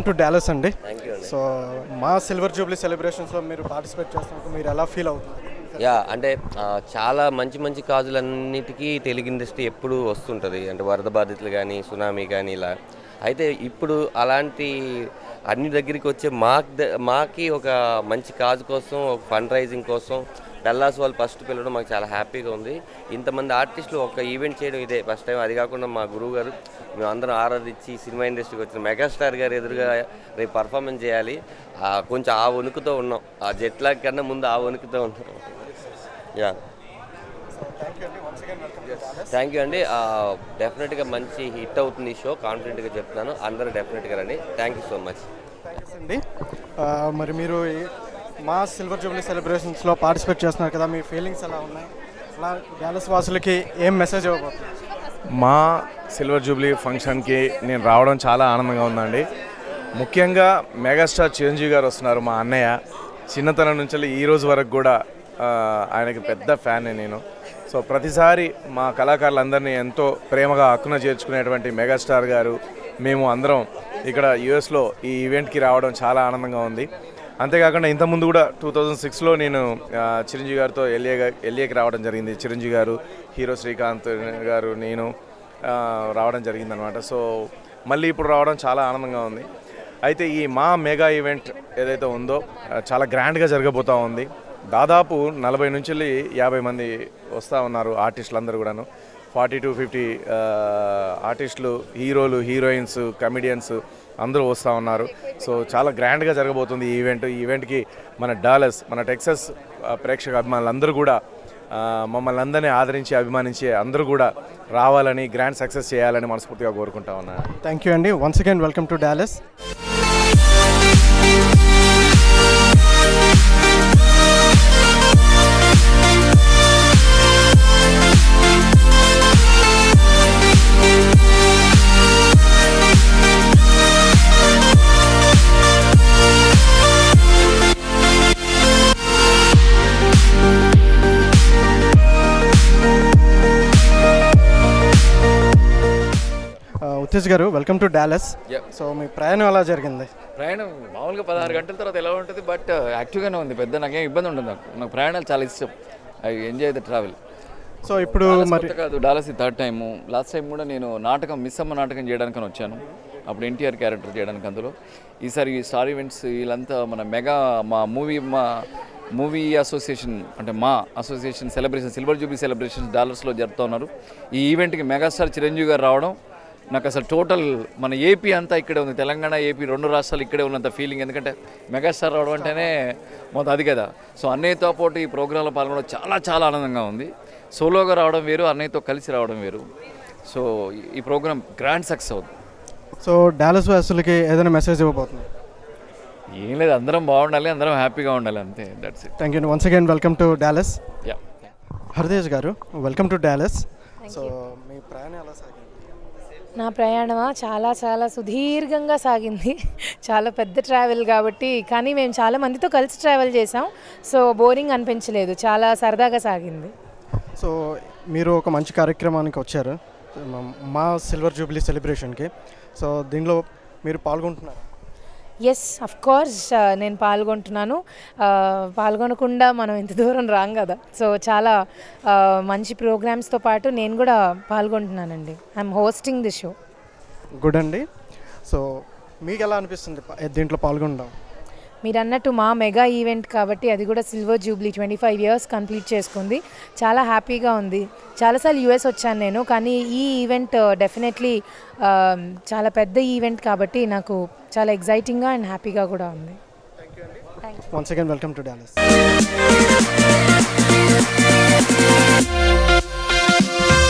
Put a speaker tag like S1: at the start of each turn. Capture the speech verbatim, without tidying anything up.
S1: To Dallas అండి. So మా silver jubilee సెలబ్రేషన్స్లో మీరు పార్టిసిపేట్ చేస్తున్నప్పుడు మీరు ఎలా ఫీల్ అవుతున్నారు?
S2: యా అంటే చాలా మంచి మంచి కాజులన్నిటికీ తెలుగు ఇండస్ట్రీ ఎప్పుడు వస్తుంటుంది. అంటే వరద బాధితులు కానీ సునామీ కానీ ఇలా. అయితే ఇప్పుడు అలాంటి అన్ని దగ్గరికి వచ్చే మాక్ మాకి ఒక మంచి కాజు కోసం ఒక ఫండ్ రైజింగ్ కోసం డల్లాస్ వాళ్ళు ఫస్ట్ పిలవడం మాకు చాలా హ్యాపీగా ఉంది. ఇంతమంది ఆర్టిస్టులు ఒక ఈవెంట్ చేయడం ఇదే ఫస్ట్ టైం. అది కాకుండా మా గురువు గారు మేము అందరం ఆరాధించి సినిమా ఇండస్ట్రీకి వచ్చిన మెగాస్టార్ గారు ఎదురుగా రేపు పర్ఫార్మెన్స్ చేయాలి. కొంచెం ఆ వణుకుతో ఉన్నాం. ఆ జెట్ లాగ్ కన్నా ముందు ఆ వణుకుతో ఉన్నాం. యా థ్యాంక్ యూ అండి. డెఫినెట్గా మంచి హిట్ అవుతుంది ఈ షో, కాన్ఫిడెంట్గా చెప్తున్నాను. అందరూ డెఫినెట్గా రండి. థ్యాంక్ యూ సో మచ్
S1: అండి. మరి మీరు మా సిల్వర్ జూబ్లీ సెలబ్రేషన్స్లో పార్టిసిపేట్ చేస్తున్నారు కదా, మీ ఫీలింగ్స్ ఎలా ఉన్నాయి? అలా డాలస్ వాసులకి ఏం మెసేజ్ ఇవ్వబోతున్నారు?
S3: మా సిల్వర్ జూబ్లీ ఫంక్షన్కి నేను రావడం చాలా ఆనందంగా ఉందండి. ముఖ్యంగా మెగాస్టార్ చిరంజీవి గారు వస్తున్నారు. మా అన్నయ్య చిన్నతనం నుంచి ఈ రోజు వరకు కూడా ఆయనకి పెద్ద ఫ్యాన్ నేను. సో ప్రతిసారి మా కళాకారులందరినీ ఎంతో ప్రేమగా హక్కున చేర్చుకునేటువంటి మెగాస్టార్ గారు మేము అందరం ఇక్కడ యుఎస్లో ఈ ఈవెంట్కి రావడం చాలా ఆనందంగా ఉంది. అంతేకాకుండా ఇంతకుముందు కూడా టూ థౌజండ్ సిక్స్లో నేను చిరంజీవి గారితో ఎల్ఏ ఎల్ఏకి రావడం జరిగింది. చిరంజీవి గారు, హీరో శ్రీకాంత్ గారు, నేను రావడం జరిగిందనమాట. సో మళ్ళీ ఇప్పుడు రావడం చాలా ఆనందంగా ఉంది. అయితే ఈ మా మెగా ఈవెంట్ ఏదైతే ఉందో చాలా గ్రాండ్గా జరగబోతూ ఉంది. దాదాపు నలభై నుంచి యాభై మంది వస్తూ ఉన్నారు ఆర్టిస్టులు అందరూ కూడాను. ఫార్టీ టు ఫిఫ్టీ ఆర్టిస్టులు, హీరోలు, హీరోయిన్స్, కమెడియన్స్ అందరూ వస్తూ ఉన్నారు. సో చాలా గ్రాండ్గా జరగబోతుంది ఈ ఈవెంట్. ఈ ఈవెంట్కి మన డాలస్, మన టెక్సస్ ప్రేక్షక అభిమానులు అందరూ కూడా మమ్మల్ని అందరినీ ఆదరించి అభిమానించి అందరూ కూడా రావాలని, గ్రాండ్ సక్సెస్ చేయాలని మనస్ఫూర్తిగా కోరుకుంటా ఉన్నాను.
S1: థ్యాంక్ యూ అండి. Once again welcome to Dallas. Uttej గారు, వెల్కమ్ టు డాలస్. సో మీ ప్రయాణం ఎలా జరిగింది?
S4: ప్రయాణం మామూలుగా పదహారు గంటల తర్వాత ఎలా ఉంటుంది, బట్ యాక్టివ్గానే ఉంది. పెద్ద నాకేం ఇబ్బంది ఉండదు. నాకు నాకు ప్రయాణాలు చాలా ఇష్టం. I enjoy the travel.
S1: So ఇప్పుడు మరి
S4: కాదు, డాలస్ ఈ థర్డ్ టైము. లాస్ట్ టైం కూడా నేను నాటకం మిస్ అమ్మ నాటకం చేయడానికి వచ్చాను. అప్పుడు ఎన్టీఆర్ క్యారెక్టర్ చేయడానికి. అందులో ఈసారి స్టార్ ఈవెంట్స్ వీళ్ళంతా మన మెగా మా మూవీ మా మూవీ అసోసియేషన్ అంటే మా association celebration silver jubilee celebrations డాలర్స్లో జరుపుతున్నారు. ఈ ఈవెంట్కి మెగాస్టార్ చిరంజీవి గారు రావడం నాకు అసలు టోటల్ మన ఏపీ అంతా ఇక్కడే ఉంది. తెలంగాణ, ఏపీ రెండు రాష్ట్రాలు ఇక్కడే ఉన్నంత ఫీలింగ్. ఎందుకంటే మెగాస్టార్ రావడం అంటేనే మొత్తం అది కదా. సో అన్నయ్యతో పాటు ఈ ప్రోగ్రాంలో పాల్గొనడం చాలా చాలా ఆనందంగా ఉంది. సోలోగా రావడం వేరు, అన్నయ్యతో కలిసి రావడం వేరు. సో ఈ ప్రోగ్రామ్ గ్రాండ్ సక్సెస్ అవుతుంది.
S1: సో డాలస్ వాసులకి ఏదైనా మెసేజ్ ఇవ్వబోతున్నారు?
S4: ఏం లేదు, అందరం బాగుండాలి, అందరం హ్యాపీగా ఉండాలి, అంతే. That's it.
S1: Thank you. Once again welcome to Dallas.
S4: Yeah
S1: Hariteja గారు, వెల్కమ్ టు డాలస్. సో మీ ప్రయాణం ఎలా సాగింది?
S5: నా ప్రయాణమా చాలా చాలా సుదీర్ఘంగా సాగింది. చాలా పెద్ద ట్రావెల్ కాబట్టి, కానీ మేము చాలా మందితో కలిసి ట్రావెల్ చేసాం. సో బోరింగ్ అనిపించలేదు, చాలా సరదాగా సాగింది.
S1: సో మీరు ఒక మంచి కార్యక్రమానికి వచ్చారు, మా సిల్వర్ జూబ్లీ సెలబ్రేషన్కి. సో దీనిలో మీరు పాల్గొంటున్నారు?
S5: ఎస్, అఫ్ కోర్స్ నేను పాల్గొంటున్నాను. పాల్గొనకుండా మనం ఇంత దూరం రాం కదా. సో చాలా మంచి ప్రోగ్రామ్స్తో పాటు నేను కూడా పాల్గొంటున్నానండి. I'm hosting the show.
S1: Good అండి. సో మీకు ఎలా అనిపిస్తుంది దీంట్లో పాల్గొనడం?
S5: మీరు అన్నట్టు మా మెగా ఈవెంట్ కాబట్టి అది కూడా silver jubilee twenty five years complete చేసుకుంది. చాలా హ్యాపీగా ఉంది. చాలాసార్లు యూఎస్ వచ్చాను నేను, కానీ ఈ ఈవెంట్ డెఫినెట్లీ చాలా పెద్ద ఈవెంట్ కాబట్టి నాకు చాలా ఎగ్జైటింగ్గా అండ్ హ్యాపీగా కూడా ఉంది.
S1: Once again welcome to Dallas.